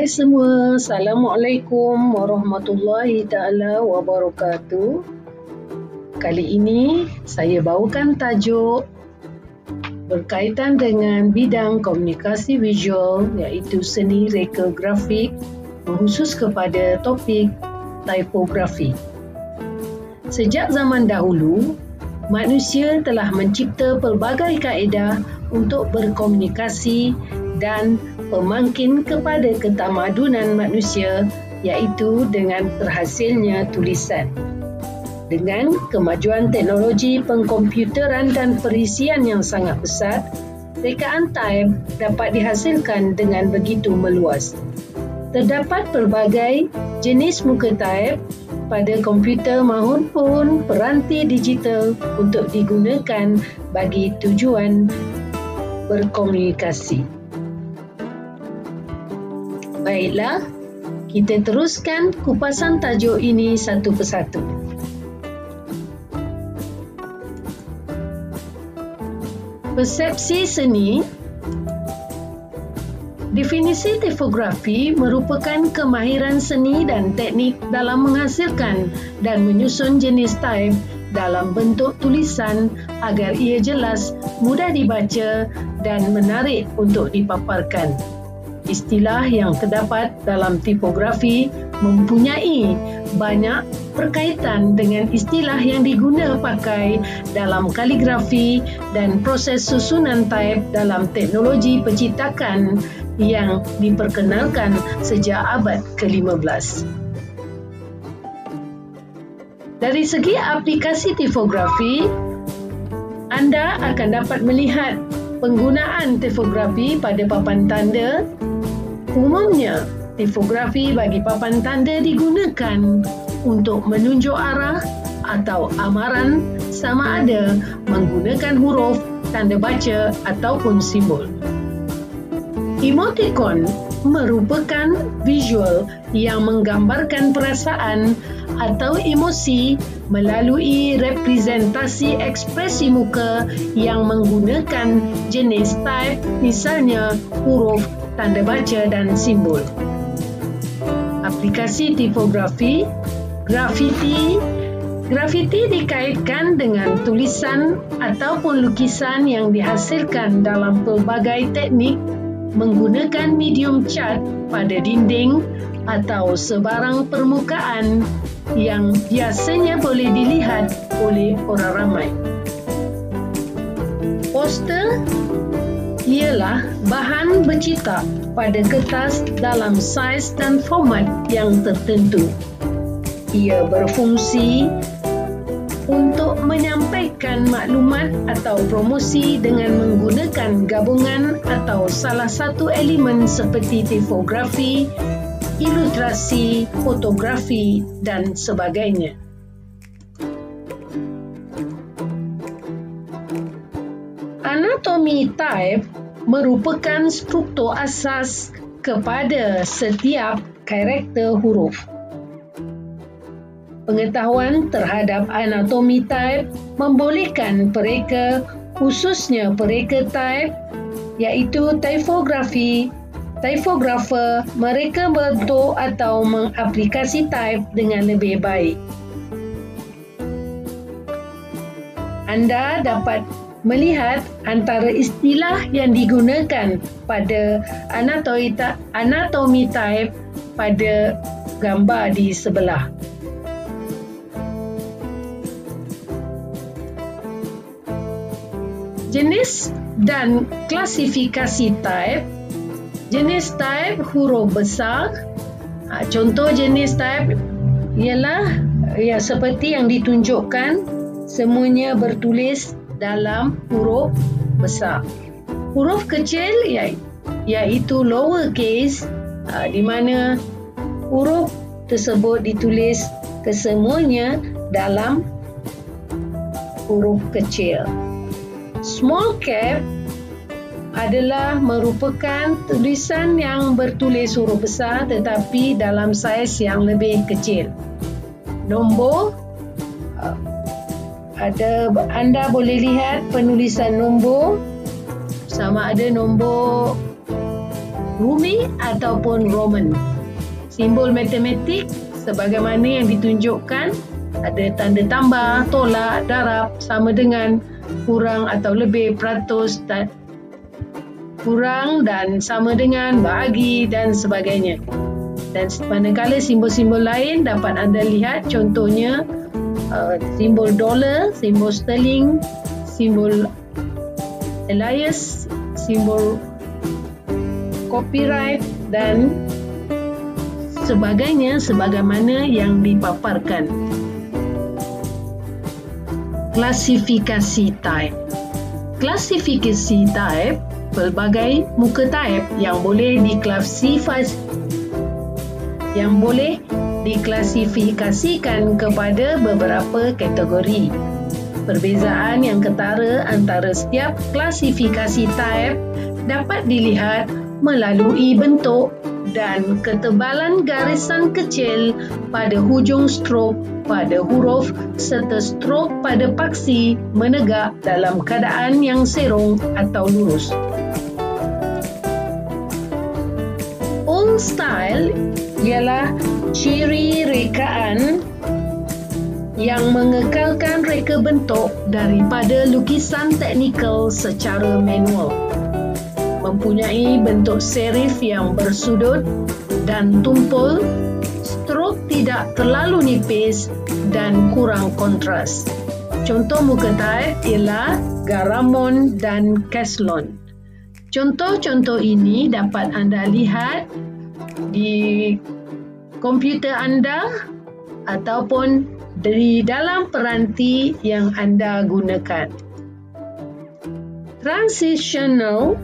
Hai semua, Assalamualaikum warahmatullahi ta'ala wabarakatuh. Kali ini saya bawakan tajuk berkaitan dengan bidang komunikasi visual iaitu seni reka grafik khusus kepada topik tipografi. Sejak zaman dahulu, manusia telah mencipta pelbagai kaedah untuk berkomunikasi dan pemangkin kepada ketamadunan manusia iaitu dengan terhasilnya tulisan. Dengan kemajuan teknologi pengkomputeran dan perisian yang sangat besar, rekaan type dapat dihasilkan dengan begitu meluas. Terdapat pelbagai jenis muka type pada komputer maupun peranti digital untuk digunakan bagi tujuan berkomunikasi. Baiklah, kita teruskan kupasan tajuk ini satu persatu. Persepsi seni. Definisi tipografi merupakan kemahiran seni dan teknik dalam menghasilkan dan menyusun jenis type dalam bentuk tulisan agar ia jelas, mudah dibaca dan menarik untuk dipaparkan. Istilah yang terdapat dalam tipografi mempunyai banyak berkaitan dengan istilah yang diguna pakai dalam kaligrafi dan proses susunan type dalam teknologi pencetakan yang diperkenalkan sejak abad ke-15. Dari segi aplikasi tipografi, anda akan dapat melihat penggunaan tipografi pada papan tanda. Umumnya, tipografi bagi papan tanda digunakan untuk menunjuk arah atau amaran sama ada menggunakan huruf, tanda baca ataupun simbol. Emoticon merupakan visual yang menggambarkan perasaan atau emosi melalui representasi ekspresi muka yang menggunakan jenis type, misalnya huruf, tanda baca dan simbol. Aplikasi tipografi, grafiti. Grafiti dikaitkan dengan tulisan ataupun lukisan yang dihasilkan dalam pelbagai teknik menggunakan medium cat pada dinding atau sebarang permukaan yang biasanya boleh dilihat oleh orang ramai. Poster ialah bahan bercetak pada kertas dalam saiz dan format yang tertentu. Ia berfungsi untuk menyampaikan maklumat atau promosi dengan menggunakan gabungan atau salah satu elemen seperti tipografi, ilustrasi, fotografi dan sebagainya. Anatomi type merupakan struktur asas kepada setiap karakter huruf. Pengetahuan terhadap anatomi type membolehkan pereka, khususnya pereka type, iaitu tipografer, mereka bentuk atau mengaplikasi type dengan lebih baik. Anda dapat melihat antara istilah yang digunakan pada anatomi type pada gambar di sebelah. Jenis dan klasifikasi type. Jenis type huruf besar. Contoh jenis type ialah seperti yang ditunjukkan, semuanya bertulis dalam huruf besar. Huruf kecil iaitu lower case, di mana huruf tersebut ditulis kesemuanya dalam huruf kecil. Small cap adalah merupakan tulisan yang bertulis huruf besar tetapi dalam saiz yang lebih kecil. Nombor, anda boleh lihat penulisan nombor sama ada nombor Rumi ataupun Roman. Simbol matematik sebagaimana yang ditunjukkan, ada tanda tambah, tolak, darab, sama dengan, kurang atau lebih, peratus, kurang dan sama dengan, bahagi dan sebagainya. Dan manakala simbol-simbol lain dapat anda lihat, contohnya simbol dolar, simbol sterling, simbol alias, simbol copyright dan sebagainya sebagaimana yang dipaparkan. Klasifikasi type. Klasifikasi type pelbagai muka type yang boleh diklasifikasikan kepada beberapa kategori. Perbezaan yang ketara antara setiap klasifikasi type dapat dilihat melalui bentuk dan ketebalan garisan kecil pada hujung strok pada huruf serta strok pada paksi menegak dalam keadaan yang serong atau lurus. Old style ialah ciri rekaan yang mengekalkan reka bentuk daripada lukisan teknikal secara manual. Mempunyai bentuk serif yang bersudut dan tumpul, strok tidak terlalu nipis dan kurang kontras. Contoh muka type ialah Garamond dan Caslon. Contoh-contoh ini dapat anda lihat di komputer anda ataupun di dalam peranti yang anda gunakan. Transitional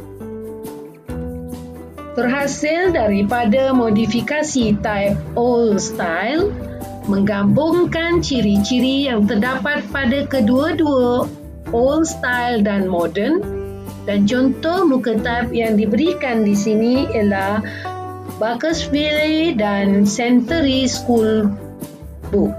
berhasil daripada modifikasi type old style menggabungkan ciri-ciri yang terdapat pada kedua-dua old style dan modern, dan contoh muka type yang diberikan di sini ialah Bakersfield dan Century School Book.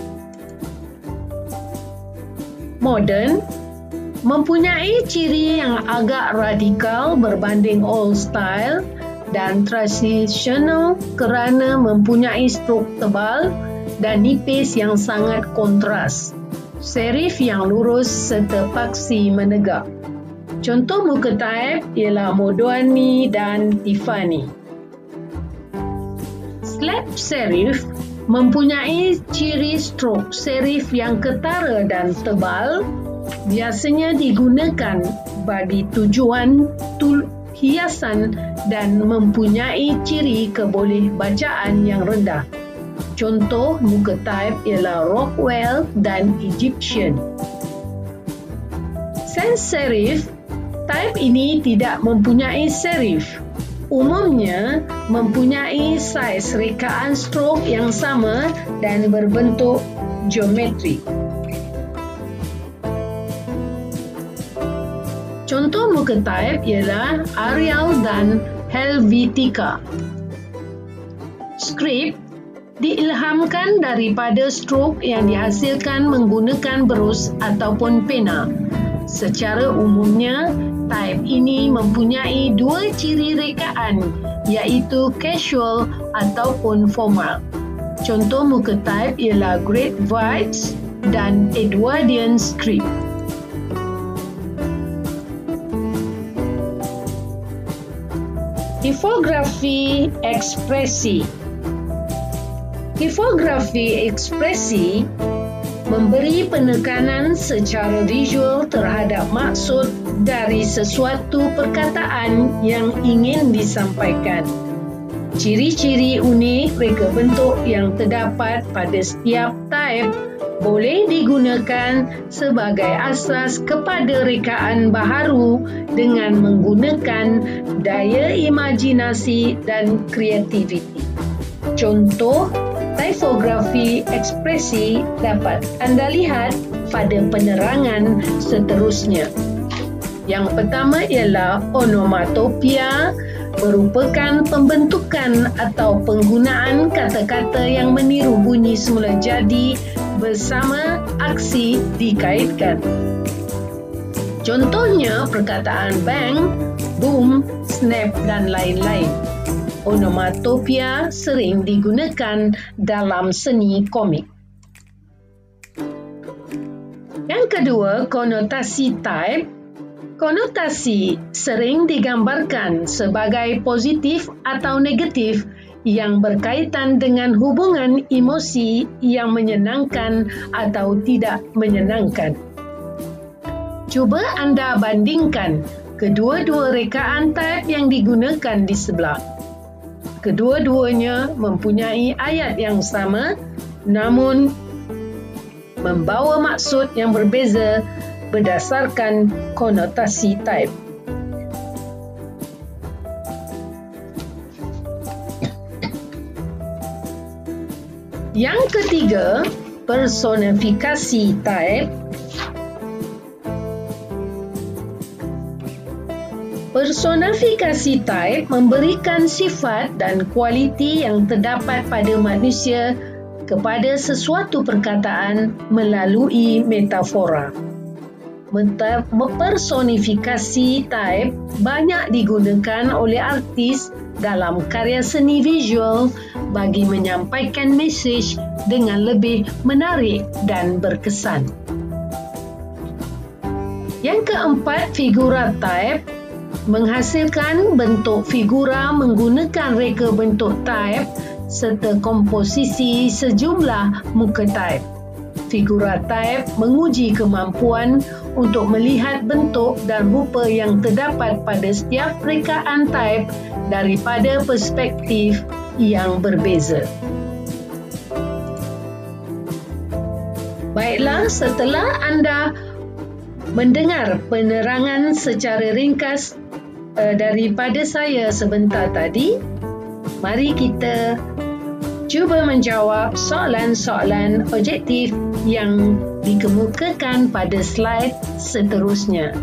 Modern mempunyai ciri yang agak radikal berbanding old style, dan transitional kerana mempunyai strok tebal dan nipis yang sangat kontras, serif yang lurus serta paksi menegak. Contoh muka type ialah Modwani dan Tiffany. Slab serif mempunyai ciri strok serif yang ketara dan tebal, biasanya digunakan bagi tujuan hiasan dan mempunyai ciri keboleh bacaan yang rendah. Contoh muka type ialah Rockwell dan Egyptian. Sans serif, type ini tidak mempunyai serif. Umumnya mempunyai saiz rekaan strok yang sama dan berbentuk geometrik. Contoh muka type ialah Arial dan Helvetica. Script diilhamkan daripada strok yang dihasilkan menggunakan berus ataupun pena. Secara umumnya, type ini mempunyai dua ciri rekaan, iaitu casual ataupun formal. Contoh muka type ialah Great Whites dan Edwardian script. Tipografi ekspresi. Tipografi ekspresi memberi penekanan secara visual terhadap maksud dari sesuatu perkataan yang ingin disampaikan. Ciri-ciri unik reka bentuk yang terdapat pada setiap type boleh digunakan sebagai asas kepada rekaan baharu dengan menggunakan daya imajinasi dan kreativiti. Contoh tipografi ekspresi dapat anda lihat pada penerangan seterusnya. Yang pertama ialah onomatopia, merupakan pembentukan atau penggunaan kata-kata yang meniru bunyi semula jadi bersama aksi dikaitkan. Contohnya perkataan bank boom, snap dan lain-lain. Onomatopia sering digunakan dalam seni komik. Yang kedua, konotasi type. Konotasi sering digambarkan sebagai positif atau negatif yang berkaitan dengan hubungan emosi yang menyenangkan atau tidak menyenangkan. Cuba anda bandingkan kedua-dua rekaan type yang digunakan di sebelah. Kedua-duanya mempunyai ayat yang sama, namun membawa maksud yang berbeza berdasarkan konotasi type. Yang ketiga, personifikasi type. Personifikasi type memberikan sifat dan kualiti yang terdapat pada manusia kepada sesuatu perkataan melalui metafora. Personifikasi type banyak digunakan oleh artis dalam karya seni visual bagi menyampaikan mesej dengan lebih menarik dan berkesan. Yang keempat, figura type menghasilkan bentuk figura menggunakan reka bentuk type serta komposisi sejumlah muka type. Figura type menguji kemampuan untuk melihat bentuk dan rupa yang terdapat pada setiap rekaan type daripada perspektif yang berbeza. Baiklah, setelah anda mendengar penerangan secara ringkas daripada saya sebentar tadi, mari kita cuba menjawab soalan-soalan objektif yang dikemukakan pada slide seterusnya.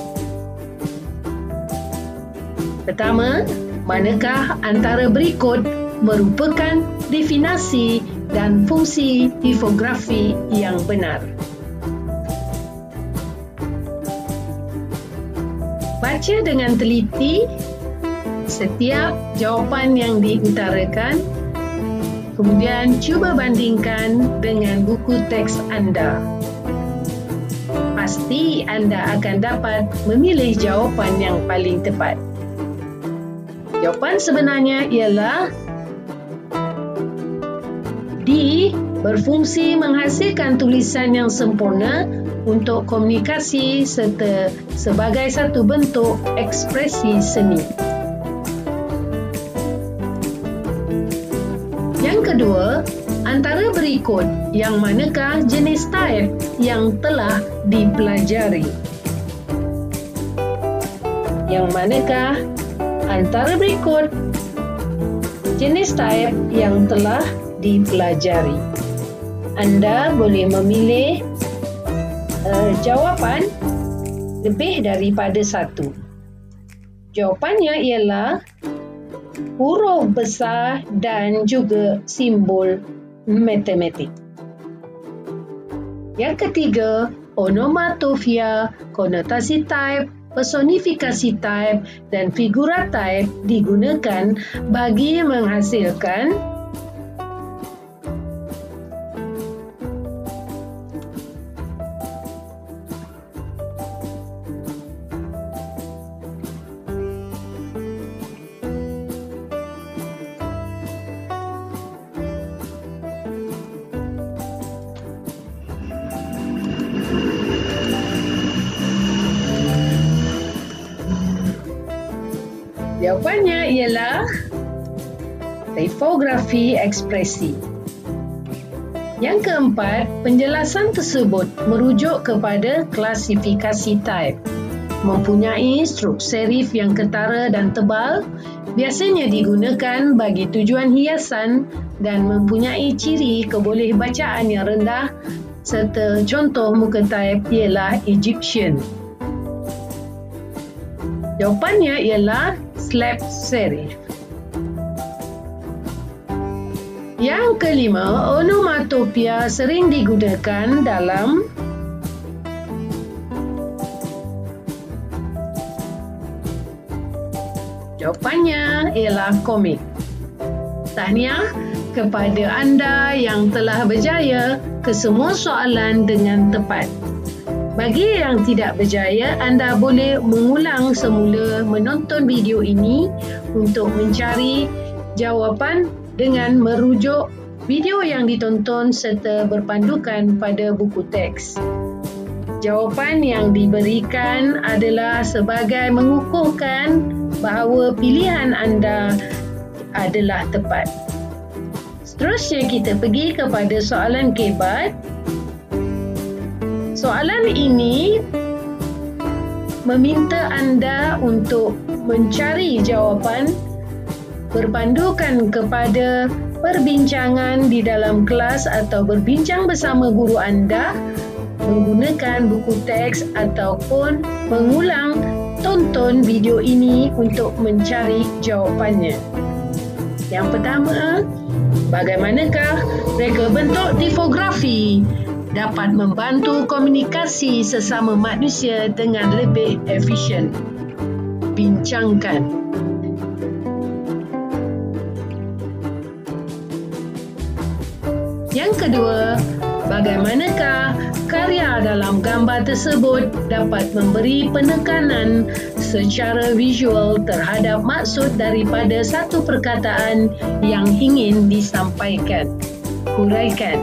Pertama, manakah antara berikut merupakan definisi dan fungsi tipografi yang benar? Baca dengan teliti setiap jawapan yang diutarakan, kemudian cuba bandingkan dengan buku teks anda. Pasti anda akan dapat memilih jawapan yang paling tepat. Jawapan sebenarnya ialah D, berfungsi menghasilkan tulisan yang sempurna untuk komunikasi serta sebagai satu bentuk ekspresi seni. Yang kedua, antara berikut yang manakah jenis type yang telah dipelajari? Yang manakah antara berikut jenis type yang telah dipelajari? Anda boleh memilih jawapan lebih daripada satu. Jawapannya ialah huruf besar dan juga simbol matematik. Yang ketiga, onomatopia, konotasi type, personifikasi type dan figura type digunakan bagi menghasilkan jawapannya ialah tipografi ekspresi. Yang keempat, penjelasan tersebut merujuk kepada klasifikasi type. Mempunyai strok serif yang ketara dan tebal, biasanya digunakan bagi tujuan hiasan dan mempunyai ciri kebolehbacaan yang rendah serta contoh muka type ialah Egyptian. Jawapannya ialah slab serif. Yang kelima, onomatopia sering digunakan dalam Jawapannya ialah komik. Tahniah kepada anda yang telah berjaya ke semua soalan dengan tepat. Bagi yang tidak berjaya, anda boleh mengulang semula menonton video ini untuk mencari jawapan dengan merujuk video yang ditonton serta berpandukan pada buku teks. Jawapan yang diberikan adalah sebagai mengukuhkan bahawa pilihan anda adalah tepat. Seterusnya kita pergi kepada soalan kebat. Soalan ini meminta anda untuk mencari jawapan berpandukan kepada perbincangan di dalam kelas atau berbincang bersama guru anda menggunakan buku teks ataupun mengulang tonton video ini untuk mencari jawapannya. Yang pertama, bagaimanakah reka bentuk tipografi dapat membantu komunikasi sesama manusia dengan lebih efisien? Bincangkan. Yang kedua, bagaimanakah karya dalam gambar tersebut dapat memberi penekanan secara visual terhadap maksud daripada satu perkataan yang ingin disampaikan? Huraikan.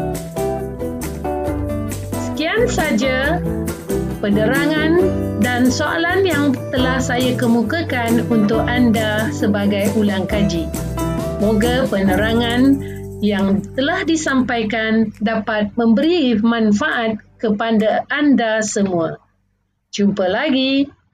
Sekian saja penerangan dan soalan yang telah saya kemukakan untuk anda sebagai ulang kaji. Moga penerangan yang telah disampaikan dapat memberi manfaat kepada anda semua. Jumpa lagi.